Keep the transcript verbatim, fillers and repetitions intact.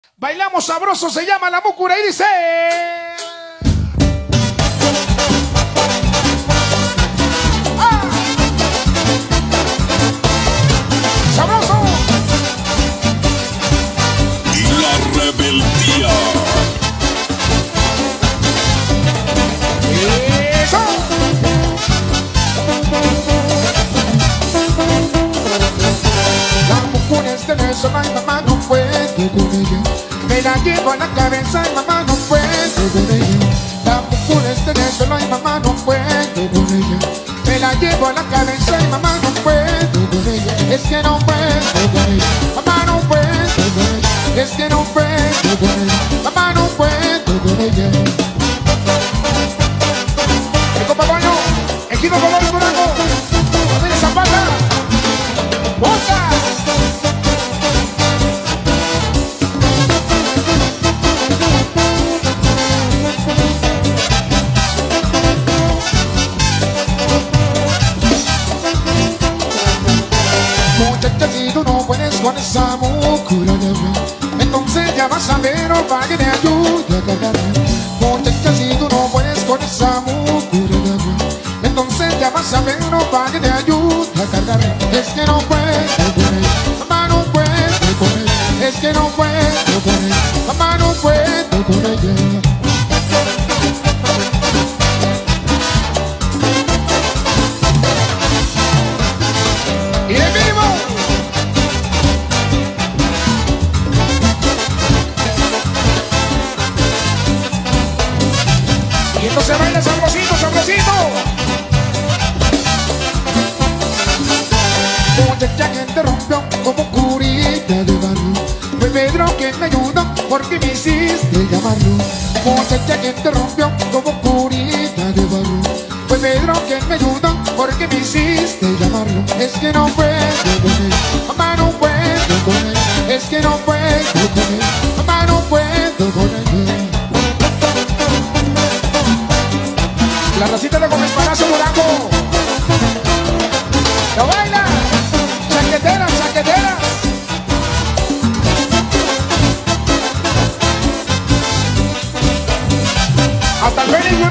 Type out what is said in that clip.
Bailamos sabroso, se llama La Múcura y dice... ¡Ah! ¡Sabroso! Y la rebeldía. ¡Eso! La Múcura es de eso, ay mamá no puede con ella. Me la llevo a la cabeza y mamá no puede con ella. La Múcura es de eso, ay mamá no puede con ella. Me la llevo a la cabeza y mamá no puede con ella. Es que no puede con ella. Mamá no puede con ella. Es que no puede con ella. Mamá no puede con ella. El compa Boño, equipo color de Monaco, Rodríguez Zapata, ¡Boca! Muchacha, si tú no puedes con esa Múcura de agua, entonces ya vas a ver o para que te ayude a cargarme. Muchacha, si tú no puedes con esa Múcura de agua, entonces ya vas a ver o para que te ayude a cargarme. Es que no puedo con él, mamá no puedo con él. Es que no puedo con él, mamá no puedo con ella. Y de vivo. Y entonces baila sabrosito, sabrosito. Muchacha que te rompió como curita de barro, fue Pedro que me ayudó porque me hiciste llamarlo. Muchacha que te rompió como curita de barro, fue Pedro que me ayudó porque me hiciste llamarlo. Es que no puedo con él, mamá no puedo con él. Es que no puedo con él, mamá no puedo con él. La racita de Gómez Palacio Monaco, ¡lo baila! ¡Chaqueteras, chaqueteras! Hasta el Félix.